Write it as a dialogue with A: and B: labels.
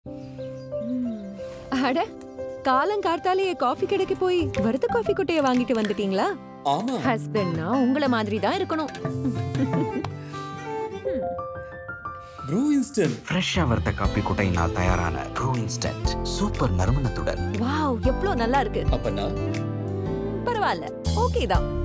A: அட காலங்கார்த்தாலே காஃபி கடைக்கு போய் வறுத்த காஃபி கொட்டைய வாங்கிட்டு வந்துட்டீங்களா?
B: ஆமா.
A: ஹஸ்பண்ட்னா உங்கள மாதிரி தான் இருக்கணும்.
B: ப்ரூ இன்ஸ்டன்ட்
C: ஃப்ரெஷ்ஷா வறுத்த காபி கொட்டையினால் தயாரான ப்ரூ இன்ஸ்டன்ட் சூப்பர் நறுமணத்துடன்.
A: வாவ், எவ்வளவு நல்லா இருக்கு.
B: அப்பனா
A: பரவாயில்ல, ஓகே தான்.